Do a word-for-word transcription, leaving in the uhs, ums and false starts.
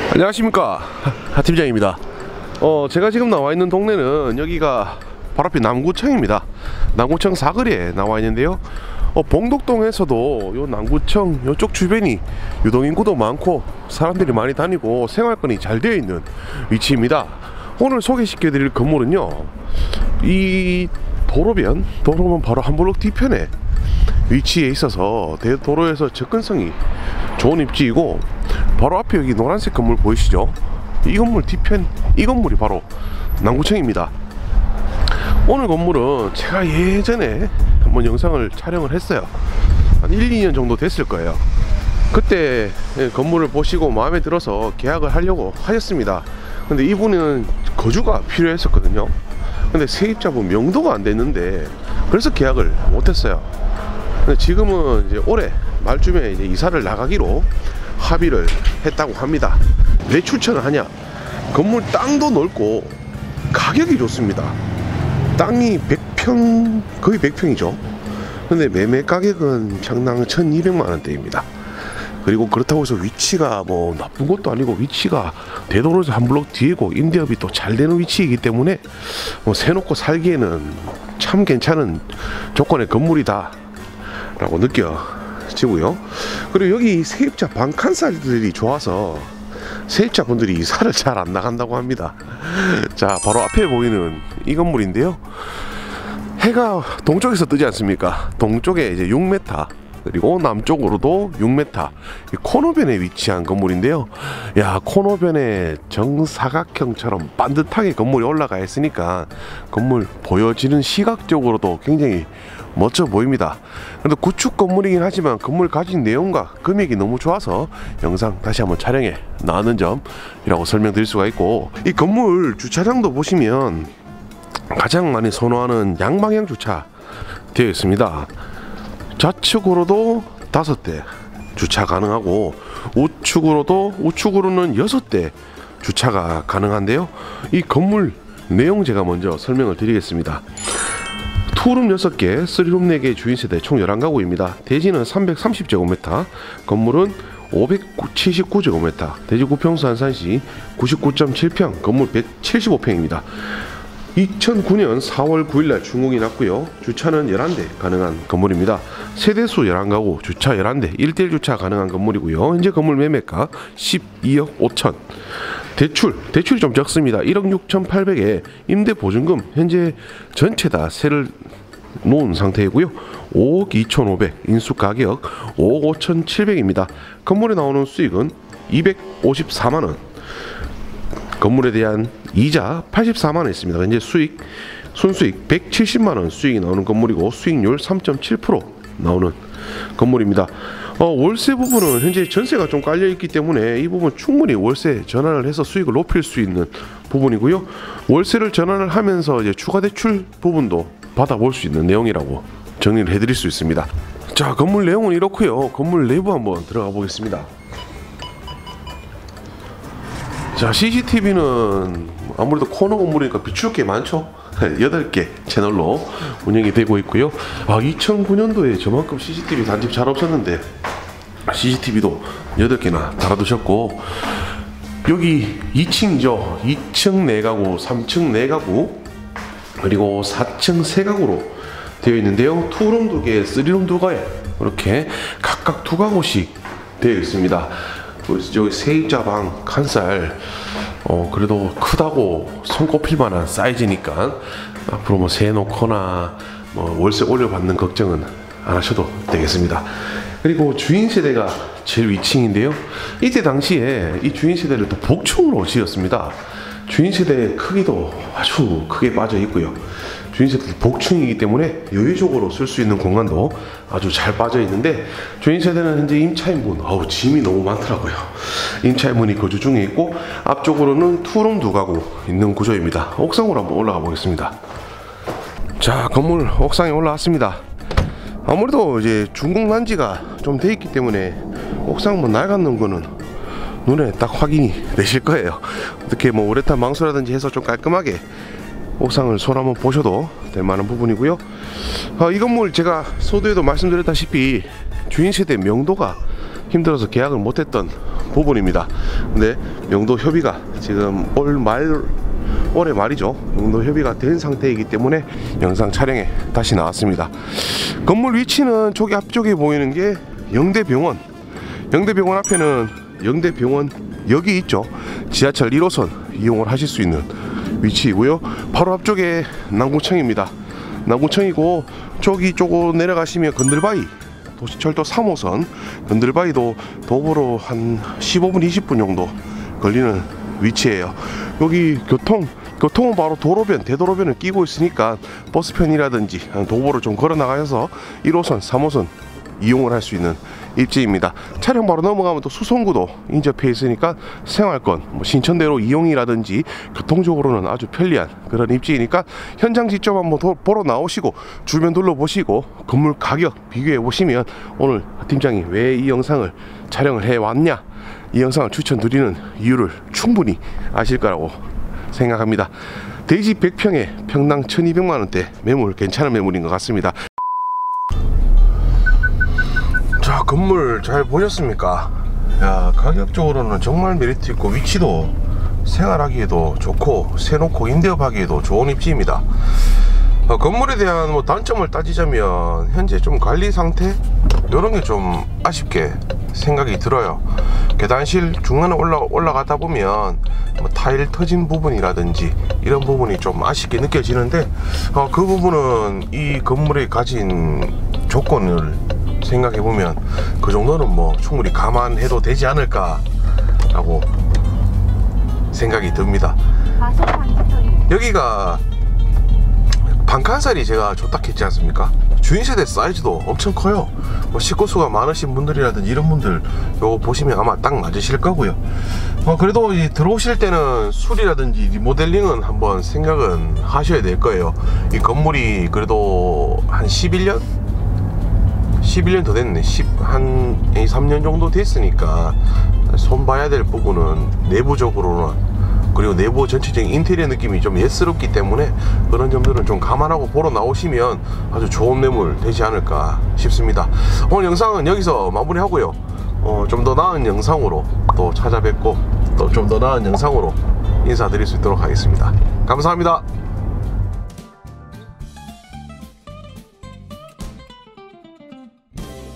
안녕하십니까, 하 팀장입니다. 어 제가 지금 나와 있는 동네는 여기가 바로 앞에 남구청입니다. 남구청 사거리에 나와 있는데요. 어, 봉독동에서도 요 남구청 요쪽 주변이 유동인구도 많고 사람들이 많이 다니고 생활권이 잘 되어 있는 위치입니다. 오늘 소개시켜 드릴 건물은요, 이 도로변 도로면 바로 한 블록 뒤편에 위치해 있어서 대도로에서 접근성이 좋은 입지이고, 바로 앞에 여기 노란색 건물 보이시죠? 이 건물 뒤편, 이 건물이 바로 남구청입니다. 오늘 건물은 제가 예전에 한번 영상을 촬영을 했어요. 한 일, 이 년 정도 됐을 거예요. 그때 건물을 보시고 마음에 들어서 계약을 하려고 하셨습니다. 근데 이분은 거주가 필요했었거든요. 근데 세입자분 명도가 안 됐는데 그래서 계약을 못했어요. 근데 지금은 이제 올해 말쯤에 이제 이사를 나가기로 합의를 했다고 합니다. 왜 추천을 하냐? 건물 땅도 넓고 가격이 좋습니다. 땅이 백 평, 거의 백 평이죠. 근데 매매 가격은 평당 천이백만 원대입니다. 그리고 그렇다고 해서 위치가 뭐 나쁜 것도 아니고, 위치가 대도로에서 한 블록 뒤이고 임대업이 또 잘 되는 위치이기 때문에 뭐 세놓고 살기에는 참 괜찮은 조건의 건물이다 라고 느껴지고요. 그리고 여기 세입자 방칸살들이 좋아서 세입자분들이 이사를 잘 안 나간다고 합니다. 자, 바로 앞에 보이는 이 건물인데요, 해가 동쪽에서 뜨지 않습니까? 동쪽에 이제 육 미터, 그리고 남쪽으로도 육 미터, 이 코너변에 위치한 건물인데요. 야, 코너변에 정사각형처럼 반듯하게 건물이 올라가 있으니까 건물 보여지는 시각적으로도 굉장히 멋져 보입니다. 근데 구축 건물이긴 하지만 건물 가진 내용과 금액이 너무 좋아서 영상 다시 한번 촬영해 나왔는 점이라고 설명드릴 수가 있고, 이 건물 주차장도 보시면 가장 많이 선호하는 양방향 주차 되어 있습니다. 좌측으로도 다섯 대 주차 가능하고 우측으로도 우측으로는 여섯 대 주차가 가능한데요. 이 건물 내용 제가 먼저 설명을 드리겠습니다. 투룸 여섯 개, 쓰리룸 네 개 주인세대 총 열한 가구입니다. 대지는 삼백삼십 제곱미터, 건물은 오백칠십구 제곱미터, 대지 구평수 안산시 구십구 점 칠 평, 건물 백칠십오 평입니다. 이천구 년 사월 구일날 준공이 났고요. 주차는 열한 대 가능한 건물입니다. 세대수 열한 가구, 주차 열한 대, 일 대일 주차 가능한 건물이고요. 현재 건물 매매가 십이억 오천. 대출, 대출이 좀 적습니다. 일억 육천팔백에 임대보증금 현재 전체 다 세를 놓은 상태이고요. 오억 이천오백, 인수가격 오억 오천칠백입니다. 건물에 나오는 수익은 이백오십사만 원, 건물에 대한 이자 팔십사만 원 있습니다. 현재 수익, 순수익 백칠십만 원 수익이 나오는 건물이고, 수익률 삼 점 칠 퍼센트 나오는 건물입니다. 어, 월세 부분은 현재 전세가 좀 깔려 있기 때문에 이 부분 충분히 월세 전환을 해서 수익을 높일 수 있는 부분이고요. 월세를 전환을 하면서 이제 추가 대출 부분도 받아볼 수 있는 내용이라고 정리를 해드릴 수 있습니다. 자, 건물 내용은 이렇고요. 건물 내부 한번 들어가 보겠습니다. 자, 씨씨티비는 아무래도 코너 건물이니까 비출 게 많죠. 여덟 개 채널로 운영이 되고 있고요. 아, 이천구 년도에 저만큼 씨씨티비 단집 잘 없었는데 씨씨티비도 여덟 개나 달아두셨고, 여기 이 층이죠. 이 층 네 가구, 삼 층 네 가구, 그리고 사 층 세 가구로 되어 있는데요. 투룸 두 개, 쓰리룸 두 개, 이렇게 각각 두 가구씩 되어 있습니다. 여기 세입자 방 칸살, 어 그래도 크다고 손꼽힐 만한 사이즈니까 앞으로 뭐 세 놓거나 뭐 월세 올려받는 걱정은 안 하셔도 되겠습니다. 그리고 주인 세대가 제일 위층인데요. 이때 당시에 이 주인 세대를 또 복층으로 지었습니다. 주인 세대 크기도 아주 크게 빠져 있고요. 주인 세대 복층이기 때문에 여유적으로 쓸 수 있는 공간도 아주 잘 빠져 있는데, 주인 세대는 현재 임차인분, 어우 짐이 너무 많더라고요. 임차인분이 거주 중에 있고, 앞쪽으로는 투룸 두 가구 있는 구조입니다. 옥상으로 한번 올라가 보겠습니다. 자, 건물 옥상에 올라왔습니다. 아무래도 이제 준공단지가 좀 돼 있기 때문에 옥상 뭐 낡았는 거는 눈에 딱 확인이 되실 거예요. 어떻게 뭐 우레탄 망수라든지 해서 좀 깔끔하게 옥상을 손 한번 보셔도 될 만한 부분이고요. 어, 이 건물 제가 서두에도 말씀드렸다시피 주인 세대 명도가 힘들어서 계약을 못했던 부분입니다. 근데 용도 협의가 지금 올 말 올해 말이죠. 용도 협의가 된 상태이기 때문에 영상 촬영에 다시 나왔습니다. 건물 위치는 저기 앞쪽에 보이는 게 영대병원. 영대병원 앞에는 영대병원 역이 있죠. 지하철 일 호선 이용을 하실 수 있는 위치이고요. 바로 앞쪽에 남구청입니다. 남구청이고 저기 쪽으로 내려가시면 건들바위 도시철도 삼 호선 건들바위도 도보로 한 십오 분 이십 분 정도 걸리는 위치예요. 여기 교통 교통은 바로 도로변 대도로변을 끼고 있으니까 버스편이라든지 도보를 좀 걸어 나가셔서 일 호선 삼 호선 이용을 할 수 있는 입지입니다. 차량 바로 넘어가면 또 수성구도 인접해 있으니까 생활권 뭐 신천대로 이용이라든지 교통적으로는 아주 편리한 그런 입지이니까 현장 직접 한번 도, 보러 나오시고 주변 둘러보시고 건물 가격 비교해 보시면 오늘 팀장이 왜 이 영상을 촬영을 해 왔냐, 이 영상을 추천드리는 이유를 충분히 아실 거라고 생각합니다. 대지 백 평에 평당 천이백만 원대 매물 괜찮은 매물인 것 같습니다. 자, 건물 잘 보셨습니까? 야, 가격적으로는 정말 메리트 있고 위치도 생활하기에도 좋고 세놓고 임대업하기에도 좋은 입지입니다. 어, 건물에 대한 뭐 단점을 따지자면 현재 좀 관리 상태 이런 게 좀 아쉽게 생각이 들어요. 계단실 중간에 올라, 올라가다 보면 뭐 타일 터진 부분이라든지 이런 부분이 좀 아쉽게 느껴지는데 어, 그 부분은 이 건물에 가진 조건을 생각해보면 그 정도는 뭐 충분히 감안해도 되지 않을까 라고 생각이 듭니다. 여기가 방칸살이 제가 좋다 했지 않습니까? 주인세대 사이즈도 엄청 커요. 뭐 식구수가 많으신 분들이라든지 이런 분들 요거 보시면 아마 딱 맞으실 거고요. 어, 그래도 이 들어오실 때는 수리라든지 리모델링은 한번 생각은 하셔야 될 거예요. 이 건물이 그래도 한 십일 년? 십일 년 더 됐네. 한 삼 년 정도 됐으니까 손 봐야 될 부분은 내부적으로는 그리고 내부 전체적인 인테리어 느낌이 좀 예스럽기 때문에 그런 점들은 좀 감안하고 보러 나오시면 아주 좋은 매물 되지 않을까 싶습니다. 오늘 영상은 여기서 마무리하고요. 어, 좀 더 나은 영상으로 또 찾아뵙고 또 좀 더 나은 영상으로 인사드릴 수 있도록 하겠습니다. 감사합니다.